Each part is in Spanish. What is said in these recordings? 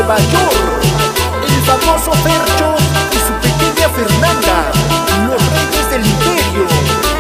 Nueva York, el famoso Fercho y su pequeña Fernanda, los reyes del imperio.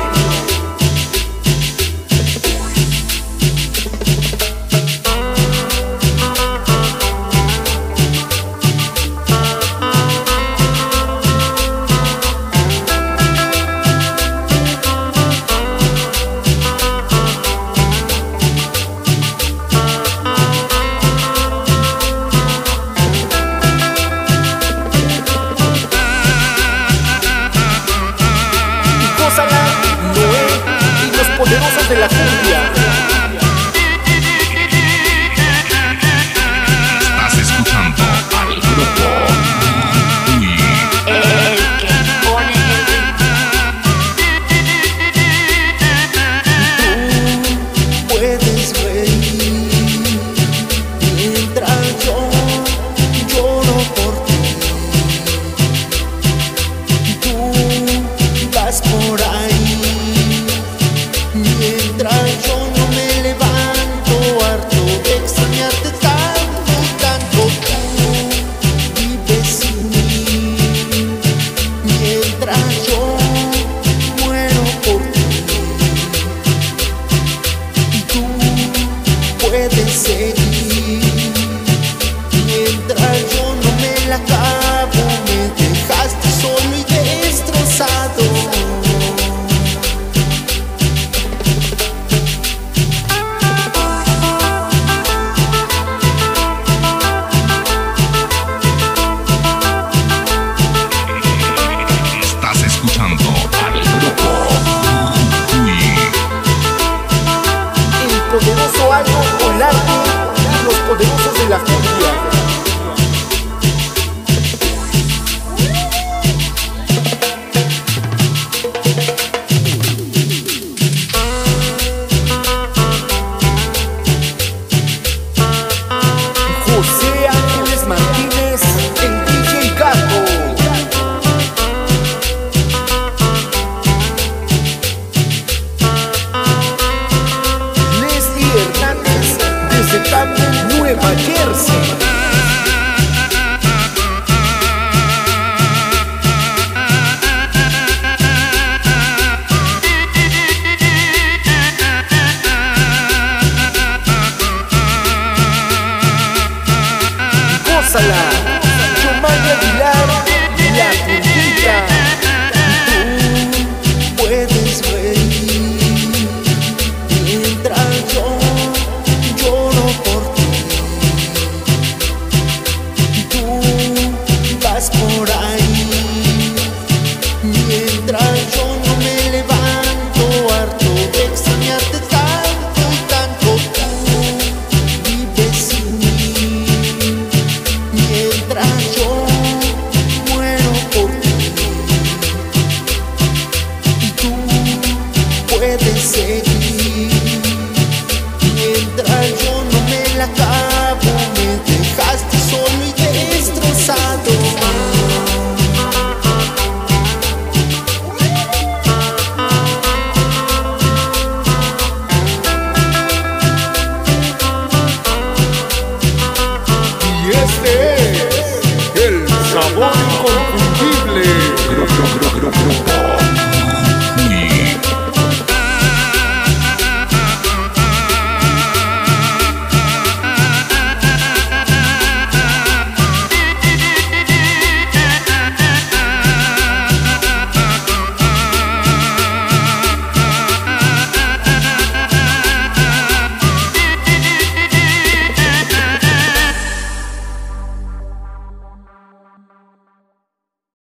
Noé y los poderosos de la cumbia. Estás escuchando al grupo Uy. El que pone el Tú puedes reír mientras yo lloro por ti. Tú vas por ahí mientras yo no me levanto, harto de extrañarte tanto y tanto. Tú vives sin mí mientras yo muero por ti. Y tú puedes seguir mientras yo no me la acabo. Me dejaste solo y destrozado. Estás escuchando al grupo Uy. El poderoso Aldo Olarte y los poderosos de la cumbia. José Ángeles Martínez, el DJ Caco. Leslie Hernández, desde Camden, Nueva Jersey. Gózala, Yomani Aguilar, la cumbita. Tú puedes reír mientras yo lloro por ti. Tú vas por ahí mientras yo no me levanto, harto de extrañarte tanto y tanto. Tú vives sin mí mientras yo muero por ti. Y tú puedes seguir mientras yo no me la acabo. Me dejaste solo y destrozado. Y este es el sabor inconfundible. Grupo